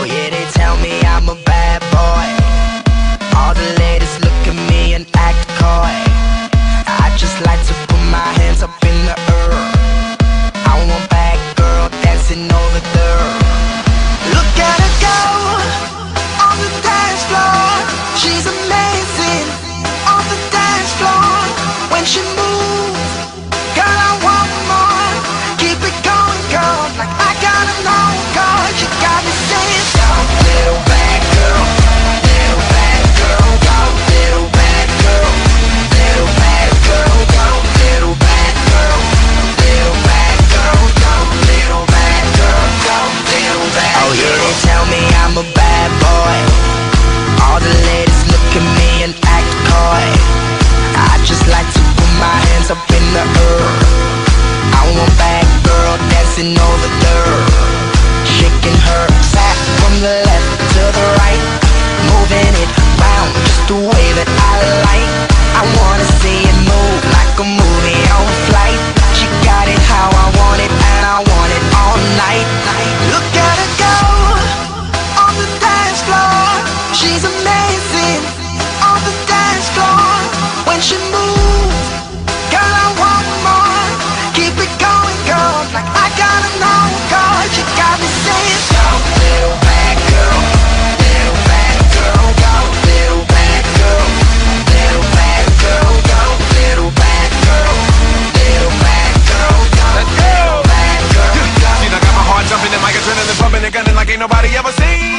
Oh yeah, they tell me I'm a bad boy. All the ladies look at me and act coy. I just like to put my hands up in the air. I want bad girl dancing over there. Look at her go on the dance floor. She's amazing on the dance floor. When she moves, girl, I want more. Keep it going, girl, like I gotta know, girl. You got me saying, go, little bad girl, little bad girl, go, little bad girl, little bad girl, go, little bad girl, little bad girl, go, little bad girl, go, little bad girl. Oh yeah, they tell me I'm a bad boy. All the ladies look at me and act coy. I just like to put my hands up in the air. I want bad girl dancing over there, shaking her fat from the left to the right, moving it round just the way that I like. I wanna see it move like a movie on flight. She got it how I want it, and I want it all night. Look at her go on the dance floor. She's amazing on the dance floor. When she moves, girl, I want more. Keep it going, girl, like I gotta know, girl. You got me saying, go, little bad girl, little bad girl, go, little bad girl, little bad girl, go, little bad girl, little bad girl, go, little bad girl, go. See, I got my heart jumping and my adrenaline pumping and gunning like ain't nobody ever seen.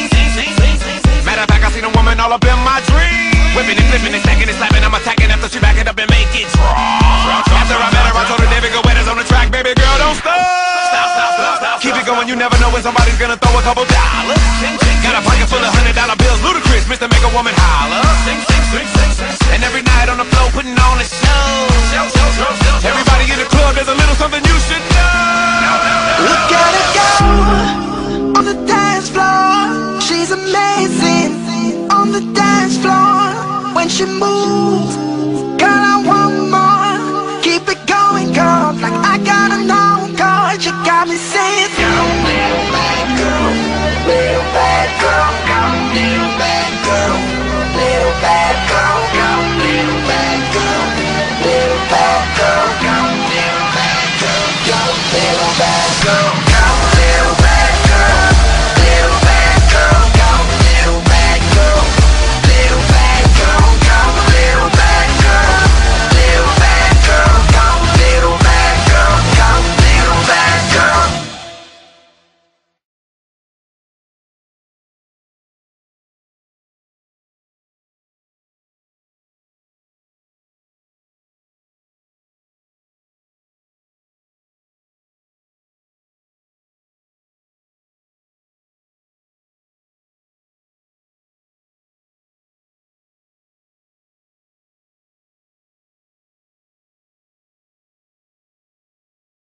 Matter of fact, I seen a woman all up in my dream, whipping and flipping and stacking and slapping. I'm attacking after she back it up and make it drop. After I met her, I told her, David, go wet on the track, baby girl, don't stop. Keep it going, you never know when somebody's gonna throw a couple dollars. Got a pocket full of $100 bills, ludicrous, Mr. Make a Woman holler.